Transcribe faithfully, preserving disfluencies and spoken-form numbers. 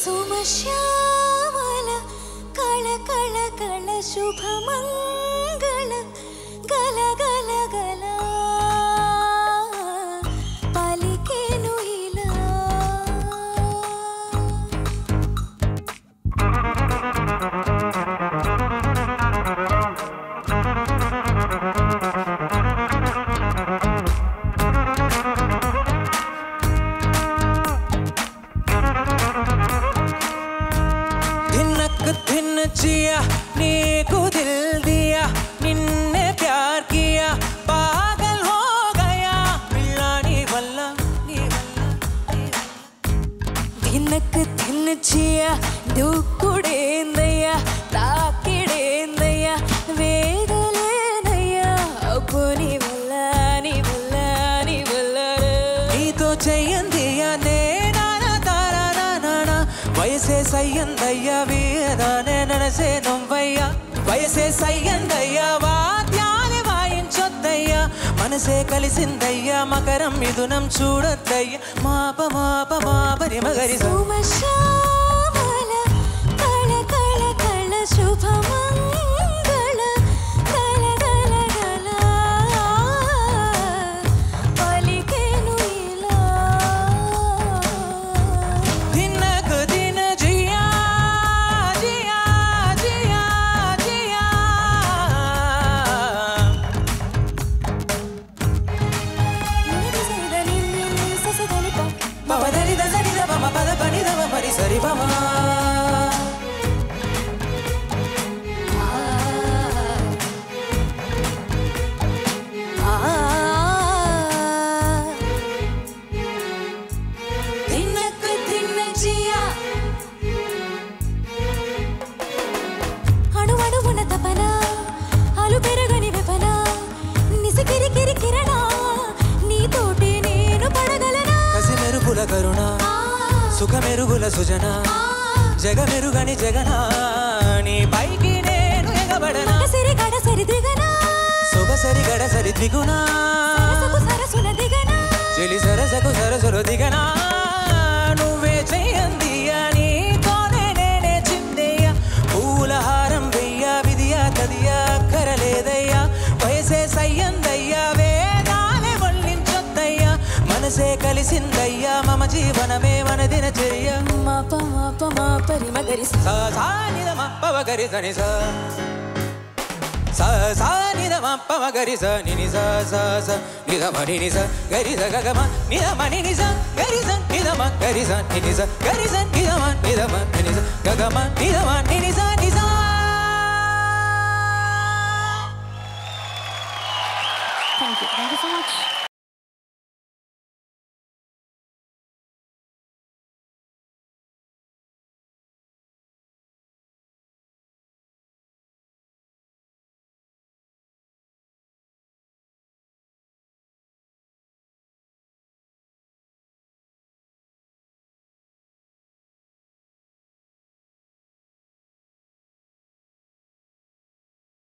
సుమశ్యామల కళ కళ కళ శుభమంగళ గల గల గల పలికేను ఇలా दिन जिया नीको दिल दिया निन्ने प्यार किया पागल हो गया मिलना नी वल्ला नी वल्ला दिनक दिन जिया दुकुडेंदया ताकिडेंदया वेदलेनया अपनी वल्ला नी वल्ला नी वल्ला नीतो चयंदिया ने వయసే సయ్యందయ్యా వీరానే ననసే నొవ్వయ్యా వయసే సయ్యందయ్యా వాద్యాన్ని వాయించొద్దయ్యా మనసే కలిసిందయ్యా మకరం మిథునం చూడొద్దయ్యా మాప మాప మాపరి మగరి సుమశ్యామల కళ కళ కళ శుభమంగళ గల గల గల పలికేను ఇలా దినకు దిన జియా జియా జియా జియా నినిసని నిని ససదనిప పవదరి దసరి దమ పద పని దమ పరి సరి బమ దినకు దిన జియా అణు అణువున తపన అలు పెరగని వెపన నిసికిరి కిరి కిరణ నీతోటి నేను పడగలనా కసి మెరుపుల కరుణ సుఖ మెరుగుల సుజన జగ మెరుగని జగన నీ పైకి నేను ఎగబడనా సరి గడ సరి దిగనా సొగసరి గడసరి దిగునా సరసకు సరసున దిగనా చెలి సరసకు సరసులు దిగనా నువ్వే చెయ్యందియా నీతోనే నేనే చిందయ్యా పూలహారం వెయ్యా విధియా తదియా అక్కరలేదయ్యా వయసే సయ్యందయ్యా వేదాలే వల్లించొద్దయ్యా మనసే కలిసిందయ్యా మమ జీవనమే మన దినచర్య మాప మాప మాపరి మగరి సా సా నిదమ పవగరి సని సా సా సా నిదమ పవగరి స నిని సా సా స నిదమ నిని స గరి స గగమ నిదమ నిని స గరి స నిదమ గరి స నిని స గరి స నిదమ నిదమ నిని స గగమ నిదమ నిని స ని స థాంక్యూ థాంక్యూ సో మచ్